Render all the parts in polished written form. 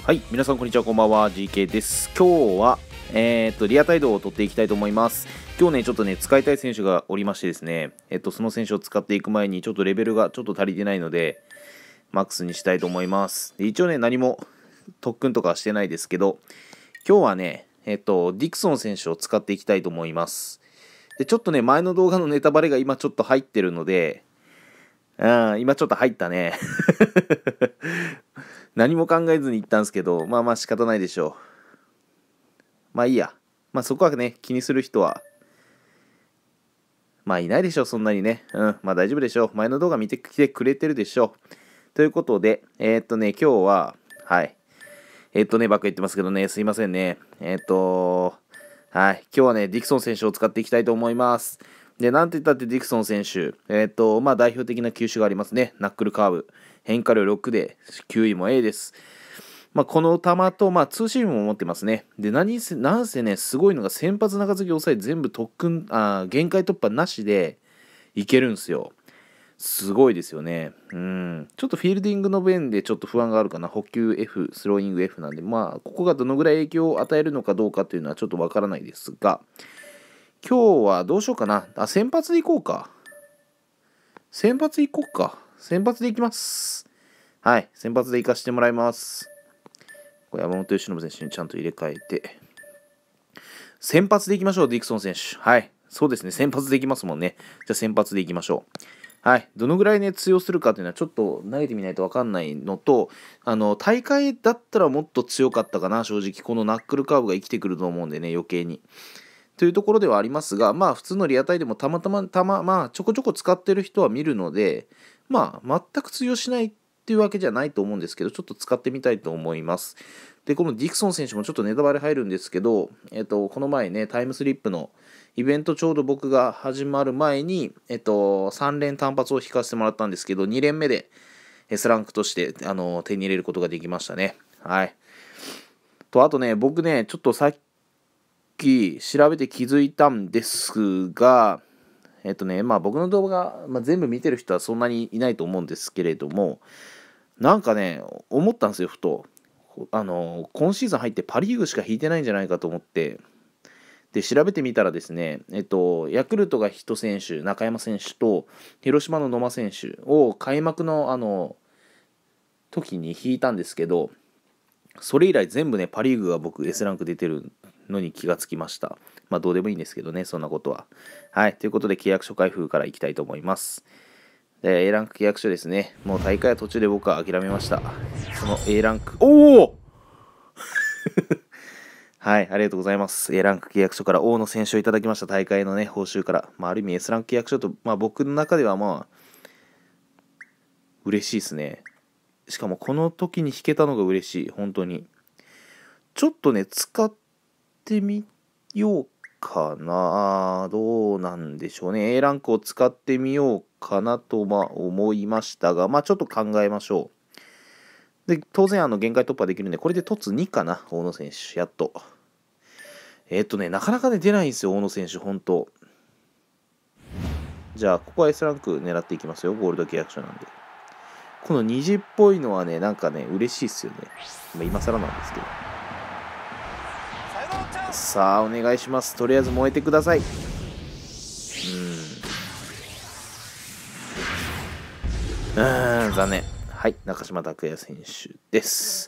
はい、皆さんこんにちは、こんばんは、GK です。今日は、リアタイドを取っていきたいと思います。今日ね、ちょっとね、使いたい選手がおりましてですね、その選手を使っていく前に、ちょっとレベルがちょっと足りてないので、マックスにしたいと思います。で一応ね、何も特訓とかしてないですけど、今日はね、ディクソン選手を使っていきたいと思います。で、ちょっとね、前の動画のネタバレが今ちょっと入ってるので、今ちょっと入ったね。何も考えずに言ったんですけど、まあ仕方ないでしょう。まあいいや。まあそこはね、気にする人は、まあいないでしょう、そんなにね。まあ大丈夫でしょう。前の動画見てきてくれてるでしょう。ということで、今日は、はい。ばっか言ってますけどね、すいませんね。はい。今日はね、ディクソン選手を使っていきたいと思います。で、なんて言ったってディクソン選手、代表的な球種がありますね。ナックルカーブ。変化量6で、球威も A です。この球と、ツーシームも持ってますね。で、なんせね、すごいのが先発中継ぎ抑え全部限界突破なしでいけるんですよ。すごいですよね。ちょっとフィールディングの面でちょっと不安があるかな。補給 F、スローイング F なんで、ここがどのぐらい影響を与えるのかどうかというのはちょっとわからないですが、今日はどうしようかな。先発でいこうか。先発でいこうか。先発でいきます。はい、先発でいかしてもらいます。山本由伸選手にちゃんと入れ替えて。先発でいきましょう、ディクソン選手。はい、そうですね、先発でいきますもんね。じゃあ先発でいきましょう。はい、どのぐらいね、通用するかというのはちょっと投げてみないと分かんないのと、大会だったらもっと強かったかな、正直。このナックルカーブが生きてくると思うんでね、余計に。というところではありますが、普通のリアタイでもちょこちょこ使ってる人は見るので、全く通用しないっていうわけじゃないと思うんですけど、ちょっと使ってみたいと思います。で、このディクソン選手もちょっとネタバレ入るんですけど、この前ね、タイムスリップのイベントちょうど僕が始まる前に、3連単発を引かせてもらったんですけど、2連目で S ランクとして手に入れることができましたね。はい。あとね、僕ね、ちょっとさっき調べて気づいたんですが、僕の動画、全部見てる人はそんなにいないと思うんですけれども、なんかね、思ったんですよ、ふと。今シーズン入ってパ・リーグしか引いてないんじゃないかと思って、で、調べてみたらですね、ヤクルトがヒット選手、中山選手と、広島の野間選手を開幕の時に引いたんですけど、それ以来全部ね、パ・リーグが僕 S ランク出てるのに気がつきました。どうでもいいんですけどね、そんなことは。はい、ということで契約書開封からいきたいと思います。で、A ランク契約書ですね。もう大会は途中で僕は諦めました。その A ランク、おおはい、ありがとうございます。A ランク契約書から大野選手をいただきました。大会のね、報酬から。ある意味 S ランク契約書と、僕の中では嬉しいですね。しかもこの時に弾けたのが嬉しい。本当に。ちょっとね、使ってみようかな。どうなんでしょうね。A ランクを使ってみようかなと思いましたが、ちょっと考えましょう。で、当然限界突破できるんで、これで凸2かな、大野選手。やっと。なかなかね、出ないんですよ、大野選手、本当。じゃあ、ここは S ランク狙っていきますよ、ゴールド契約書なんで。この虹っぽいのはね、なんかね、嬉しいっすよね。今更なんですけど。さあ、お願いします。とりあえず燃えてください。残念。はい、中島拓也選手です。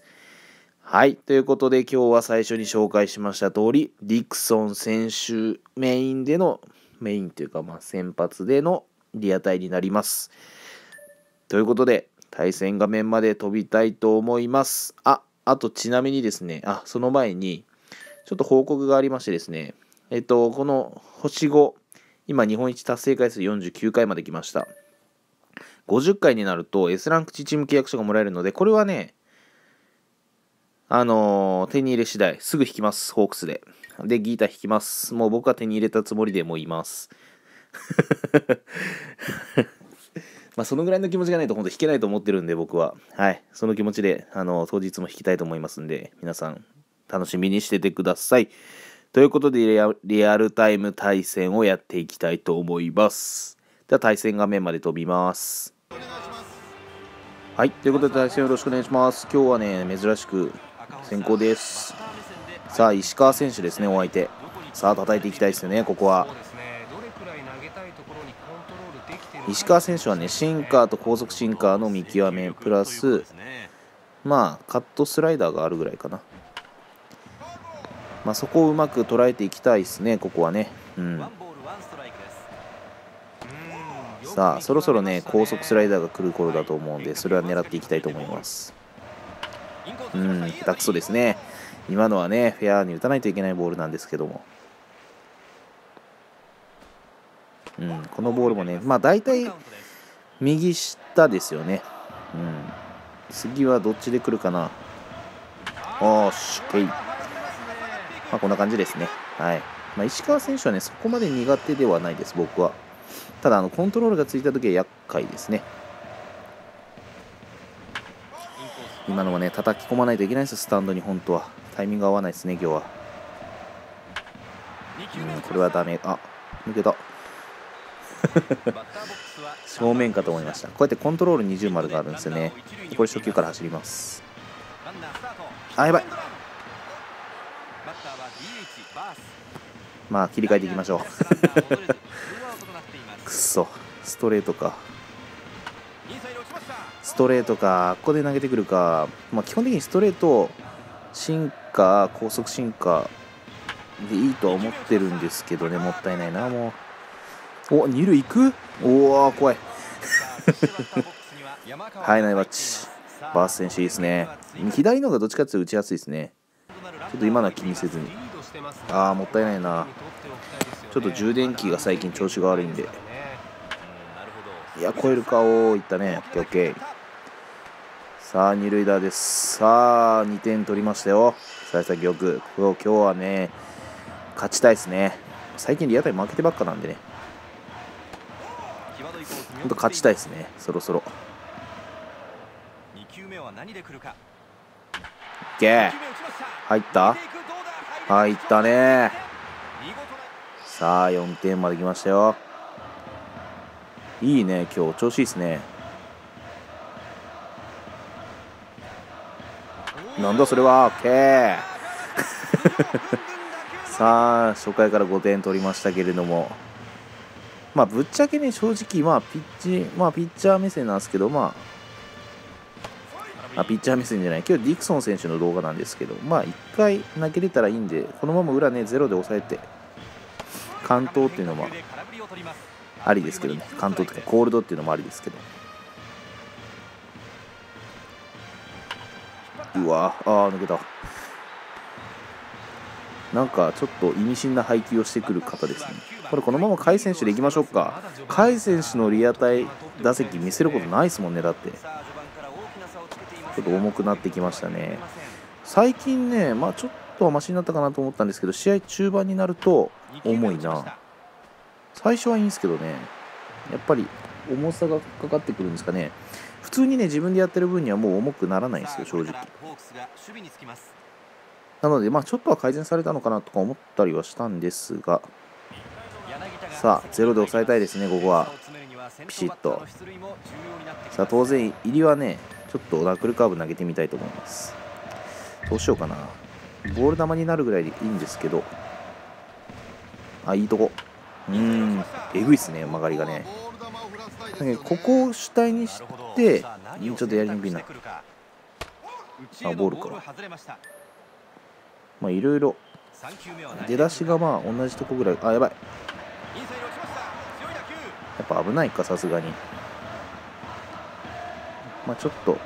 はい、ということで今日は最初に紹介しました通り、ディクソン選手メインというか先発でのリアタイになります。ということで、対戦画面まで飛びたいと思います。あとちなみにですね、その前に、ちょっと報告がありましてですね、この星5、今日本一達成回数49回まで来ました。50回になると S ランクチーム契約書がもらえるので、これはね、手に入れ次第、すぐ引きます、ホークスで。で、ギータ引きます。もう僕は手に入れたつもりでもういます。そのぐらいの気持ちがないと本当引けないと思ってるんで、僕は。はい。その気持ちで、当日も引きたいと思いますんで、皆さん、楽しみにしててください。ということで、リアルタイム対戦をやっていきたいと思います。では、対戦画面まで飛びます。はい。ということで、対戦よろしくお願いします。今日はね、珍しく、 先行です。さあ石川選手ですね、お相手。さあ叩いていきたいですよね、ここは。石川選手はね、シンカーと高速シンカーの見極めプラス、まあカットスライダーがあるぐらいかな。まあそこをうまく捉えていきたいですね、ここはね。さあそろそろね、高速スライダーが来る頃だと思うんで、それは狙っていきたいと思います。下手くそですね。今のはね、フェアに打たないといけないボールなんですけども。このボールもね、まあ大体右下ですよね。次はどっちで来るかな。おーし、OK。まあこんな感じですね。はい。まあ、石川選手はね、そこまで苦手ではないです、僕は。ただ、コントロールがついたときは厄介ですね。今のはね、叩き込まないといけないです、スタンドに、本当は。タイミング合わないですね、今日は。これはダメ。あ、抜けた。正面かと思いました。こうやってコントロール20丸があるんですよね。これ初球から走ります。あ、やばい。まあ切り替えていきましょう。くっそ、ストレートか。ストレートか、ここで投げてくるか。まあ基本的にストレート、シンカー、高速シンカーでいいとは思ってるんですけどね、もったいないな、もう。お、二塁行く？おお、怖い。はい、ナイバッチ。バース選手いいですね。左の方がどっちかっていうと打ちやすいですね。ちょっと今のは気にせずに。ああ、もったいないな。ちょっと充電器が最近調子が悪いんで。いや、超えるか。おー、いったね。オッケーオッケー。さあ、二塁打です。さあ、2点取りましたよ。幸先よく。今日はね、勝ちたいですね。最近リアタイ負けてばっかなんでね。ほんと勝ちたいですね、そろそろ。オッケー。入った？入ったね。さあ、4点まで来ましたよ。いいね、今日調子いいですね。なんだそれは。オッケー。さあ、初回から5点取りましたけれども、まあぶっちゃけね、正直ピッチャー目線なんですけど、ピッチャー目線じゃない、今日ディクソン選手の動画なんですけど、1回投げれたらいいんで、このまま裏ね、ゼロで抑えて完投っていうのもありですけどね。完投っていうかコールドっていうのもありですけど。うわ、抜けた。なんかちょっと意味深な配球をしてくる方ですね。これこのまま甲斐選手でいきましょうか。甲斐選手のリアタイ打席見せることないですもんね。だってちょっと重くなってきましたね。最近ね、ちょっとはマシになったかなと思ったんですけど、試合中盤になると重いな。最初はいいんですけどね、やっぱり重さがかかってくるんですかね。普通にね、自分でやってる分にはもう重くならないんですよ、正直。なので、ちょっとは改善されたのかなとか思ったりはしたんですが、さあ、ゼロで抑えたいですね、ここは。ピシッと。さあ、当然、入りはね、ちょっとナックルカーブ投げてみたいと思います。どうしようかな。ボール球になるぐらいでいいんですけど、いいとこ。えぐいっすね、曲がりがね。ここを主体にして、ちょっとやりにくいな。ボールか。いろいろ出だしが同じとこぐらい。やばい。やっぱ危ないか、さすがに。ちょっと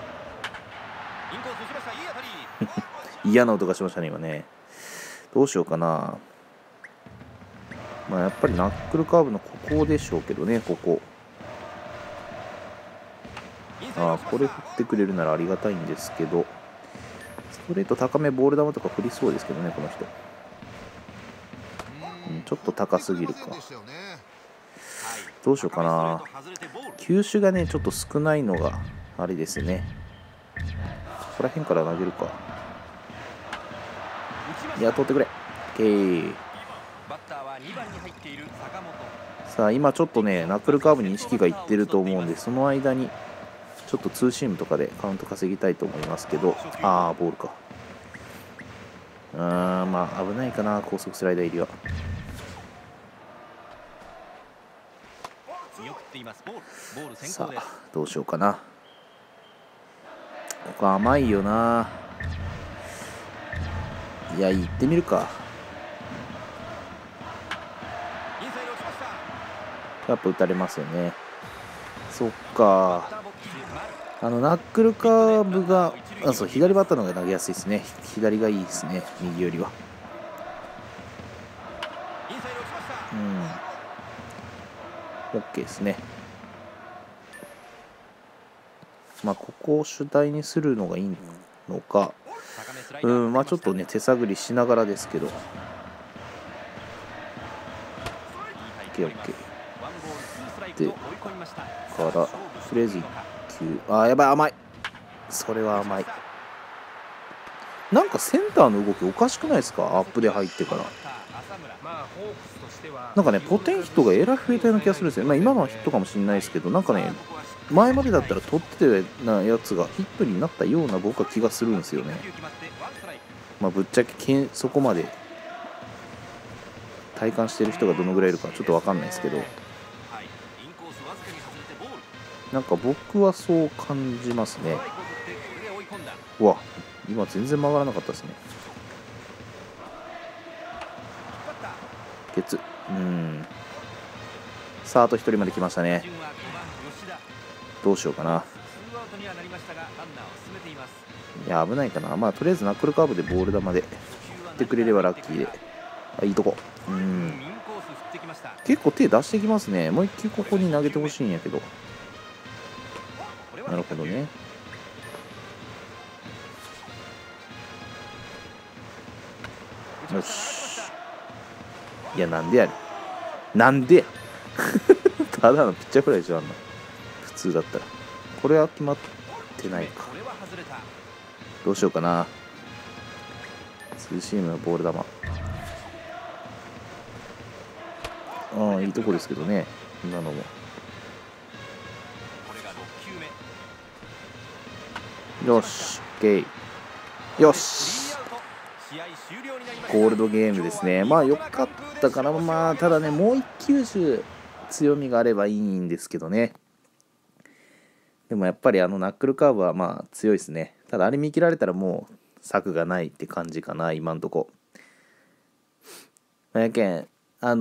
嫌な音がしましたね、今ね。どうしようかな。やっぱりナックルカーブのここでしょうけどね、ここ。これ振ってくれるならありがたいんですけど、ストレート高め、ボール球とか振りそうですけどね、この人。ちょっと高すぎるか。どうしようかな。球種がね、ちょっと少ないのがあれですね。ここら辺から投げるか。いや、取ってくれ。OK。さあ、今ちょっとね、ナックルカーブに意識がいってると思うんで、その間にちょっとツーシームとかでカウント稼ぎたいと思いますけど、ボールか。 まあ危ないかな、高速スライダー入りは。さあどうしようかな。ここ甘いよな。いや、行ってみるか。やっぱ打たれますよね。そっか。ナックルカーブが、そう、左バッターの方が投げやすいですね。左がいいですね、右よりは。OK ですね。まあ、ここを主体にするのがいいのか。まあ、ちょっとね、手探りしながらですけど。OK、OK。で、から、とりあえず1球。やばい、甘い。それは甘い。なんかセンターの動きおかしくないですか、アップで入ってから。なんかね、ポテンヒットがえらい増えたような気がするんですよ。まあ、今のはヒットかもしれないですけど、なんかね、前までだったら取ってたやつがヒットになったような僕は気がするんですよね。まあ、ぶっちゃけそこまで体感してる人がどのぐらいいるかちょっと分かんないですけど、なんか僕はそう感じますね。うわ、今全然曲がらなかったですね。ケツ、さああと1人まで来ましたね。どうしようかな。いや、危ないかな。まあとりあえずナックルカーブでボール球で振ってくれればラッキーで、いいとこ。結構手出してきますね。もう1球ここに投げてほしいんやけど。なるほどね。よし。いや、なんでやねん。なんでやただのピッチャーフライでしょ、あんな。普通だったら。これは決まってないか。どうしようかな。ツーシームのボール球。いいとこですけどね、今のも。よし、OK。よし。ゴールドゲームですね。まあ良かったかな。まあただね、もう1球種強みがあればいいんですけどね。でもやっぱりナックルカーブはまあ強いですね。ただあれ見切られたらもう策がないって感じかな、今んとこ。やけん、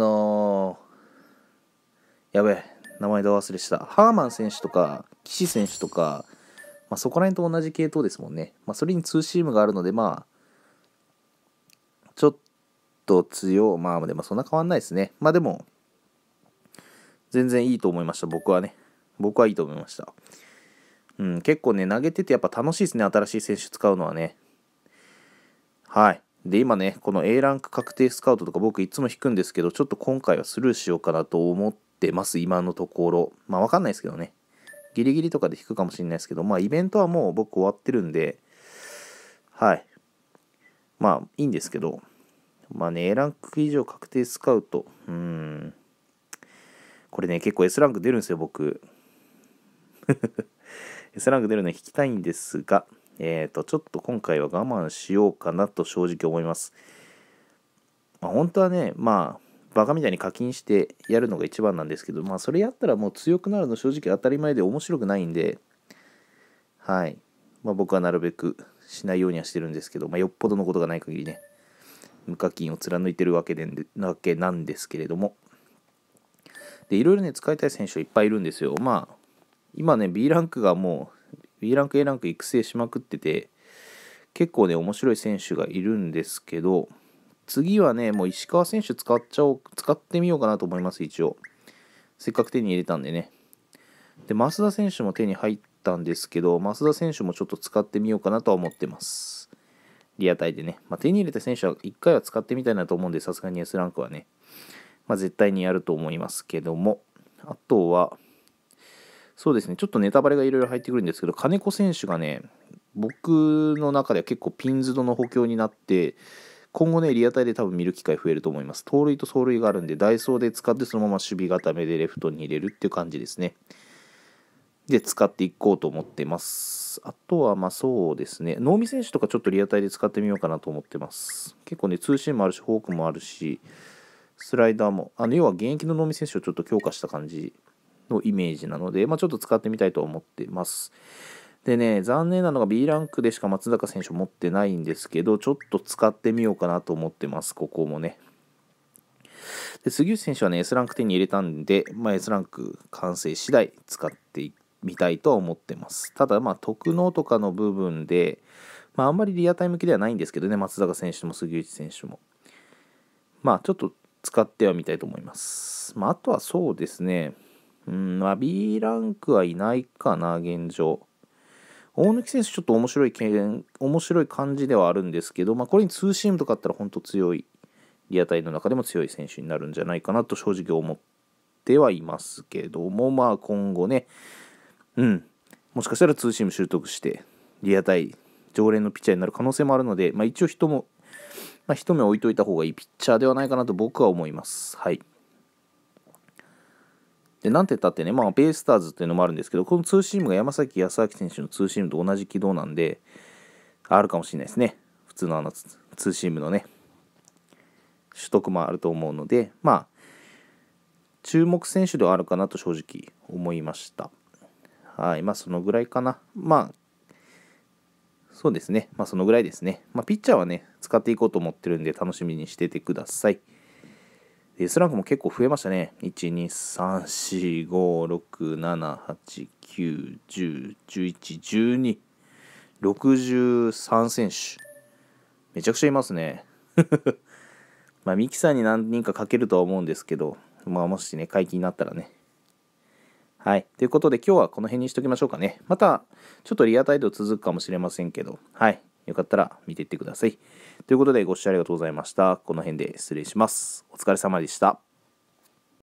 やべえ、名前ど忘れした。ハーマン選手とか、岸選手とか、まあ、そこら辺と同じ系統ですもんね。まあ、それにツーシームがあるので、まあ、ちょっとまあ、でもそんな変わんないですね。まあでも、全然いいと思いました、僕はね。僕はいいと思いました。結構ね、投げててやっぱ楽しいですね、新しい選手使うのはね。はい。で、今ね、この A ランク確定スカウトとか僕いつも引くんですけど、ちょっと今回はスルーしようかなと思ってます、今のところ。まあ、わかんないですけどね。ギリギリとかで引くかもしれないですけど、まあ、イベントはもう僕終わってるんで、はい。まあ、いいんですけど、まあね、A ランク以上確定スカウト。これね、結構 S ランク出るんですよ、僕。S ランク出るの引きたいんですが、ちょっと今回は我慢しようかなと正直思います。まあ、本当はね、まあ、バカみたいに課金してやるのが一番なんですけど、まあ、それやったらもう強くなるの正直当たり前で面白くないんで、はい。まあ、僕はなるべくしないようにはしてるんですけど、まあ、よっぽどのことがない限りね、無課金を貫いてるわけなんですけれども。で、いろいろね、使いたい選手はいっぱいいるんですよ。まあ、今ね、B ランクがもう、B ランク、A ランク育成しまくってて、結構ね、面白い選手がいるんですけど、次はね、もう石川選手使ってみようかなと思います、一応。せっかく手に入れたんでね。で、増田選手も手に入ったんですけど、増田選手もちょっと使ってみようかなとは思ってます。リアタイでね。まあ、手に入れた選手は1回は使ってみたいなと思うんで、さすがに S ランクはね。まあ、絶対にやると思いますけども。あとは、そうですね、ちょっとネタバレがいろいろ入ってくるんですけど、金子選手がね、僕の中では結構ピンズドの補強になって、今後ね、リアタイで多分見る機会増えると思います。盗塁と走塁があるんで、ダイソーで使ってそのまま守備固めでレフトに入れるっていう感じですね。 で使っていこうと思ってます。あとはまあそうですね、能見選手とかちょっとリアタイで使ってみようかなと思ってます。結構ね、ツーシームもあるし、フォークもあるし、スライダーも、要は現役の能見選手をちょっと強化した感じのイメージなので、ちょっと使ってみたいと思ってます。でね、残念なのが B ランクでしか松坂選手持ってないんですけど、ちょっと使ってみようかなと思ってます、ここもね。で杉内選手はね、S ランク手に入れたんで、S ランク完成次第使ってみたいとは思ってます。ただ、特納とかの部分で、あんまりリアタイ向きではないんですけどね、松坂選手も杉内選手も。ちょっと使ってはみたいと思います。あとはそうですね、B ランクはいないかな、現状。大貫選手、ちょっと面白い感じではあるんですけど、これにツーシームとかあったら本当強い、リアタイの中でも強い選手になるんじゃないかなと正直思ってはいますけども、今後ね、もしかしたらツーシーム習得して、リアタイ常連のピッチャーになる可能性もあるので、一応一目置いといた方がいいピッチャーではないかなと僕は思います。はい。で、なんて言ったってね、ベイスターズっていうのもあるんですけど、このツーシームが山崎康晃選手のツーシームと同じ軌道なんで、あるかもしれないですね。普通のツーシームのね、取得もあると思うので、注目選手ではあるかなと正直思いました。はい。そのぐらいかな。そうですね。そのぐらいですね。ピッチャーはね、使っていこうと思ってるんで、楽しみにしててください。S ランクも結構増えましたね。1、2、3、4、5、6、7、8、9、10、11、12、63選手。めちゃくちゃいますね。ミキサーに何人かかけるとは思うんですけど、もしね、解禁になったらね。はい。ということで、今日はこの辺にしときましょうかね。また、ちょっとリアタイド続くかもしれませんけど、はい。よかったら見ていってください。ということで、ご視聴ありがとうございました。この辺で失礼します。お疲れ様でした。